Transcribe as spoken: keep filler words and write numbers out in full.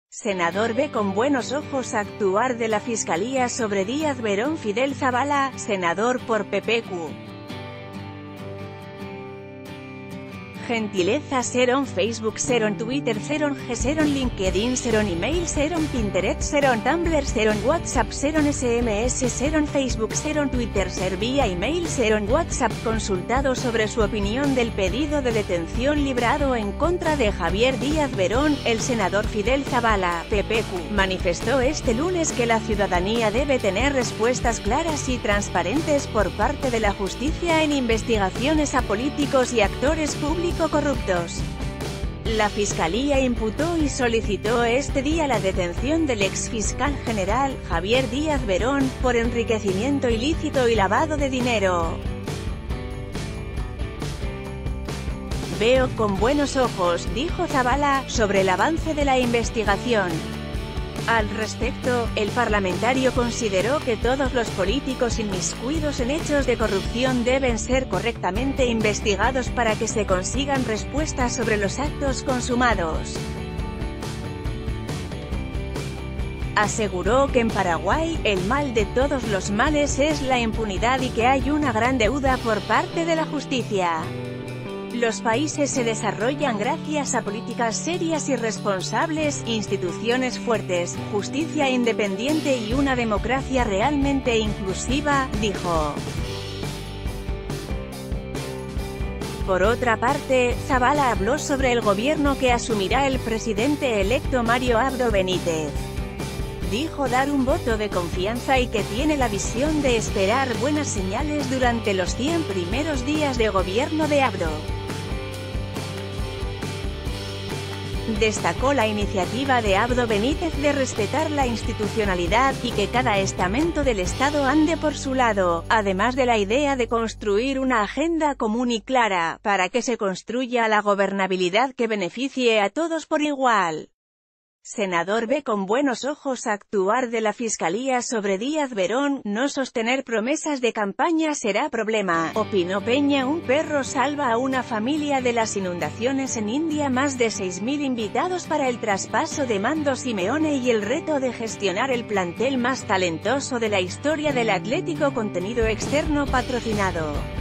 Senador ve con buenos ojos actuar de la Fiscalía sobre Díaz Verón. Fidel Zavala, senador por P P Q. Gentileza seron Facebook seron Twitter seron G seron LinkedIn seron Email seron Pinterest seron Tumblr seron WhatsApp seron S M S seron Facebook seron Twitter ser vía email seron WhatsApp. Consultado sobre su opinión del pedido de detención librado en contra de Javier Díaz Verón, el senador Fidel Zavala, P P Q, manifestó este lunes que la ciudadanía debe tener respuestas claras y transparentes por parte de la justicia en investigaciones a políticos y actores públicos corruptos. La Fiscalía imputó y solicitó este día la detención del exfiscal general, Javier Díaz Verón, por enriquecimiento ilícito y lavado de dinero. Veo con buenos ojos, dijo Zavala, sobre el avance de la investigación. Al respecto, el parlamentario consideró que todos los políticos inmiscuidos en hechos de corrupción deben ser correctamente investigados para que se consigan respuestas sobre los actos consumados. Aseguró que en Paraguay, el mal de todos los males es la impunidad y que hay una gran deuda por parte de la justicia. Los países se desarrollan gracias a políticas serias y responsables, instituciones fuertes, justicia independiente y una democracia realmente inclusiva, dijo. Por otra parte, Zavala habló sobre el gobierno que asumirá el presidente electo Mario Abdo Benítez. Dijo dar un voto de confianza y que tiene la visión de esperar buenas señales durante los cien primeros días de gobierno de Abdo. Destacó la iniciativa de Abdo Benítez de respetar la institucionalidad y que cada estamento del Estado ande por su lado, además de la idea de construir una agenda común y clara, para que se construya la gobernabilidad que beneficie a todos por igual. Senador ve con buenos ojos actuar de la Fiscalía sobre Díaz Verón, no sostener promesas de campaña será problema, opinó Peña. Un perro salva a una familia de las inundaciones en India. Más de seis mil invitados para el traspaso de mando Simeone y el reto de gestionar el plantel más talentoso de la historia del Atlético. Contenido externo patrocinado.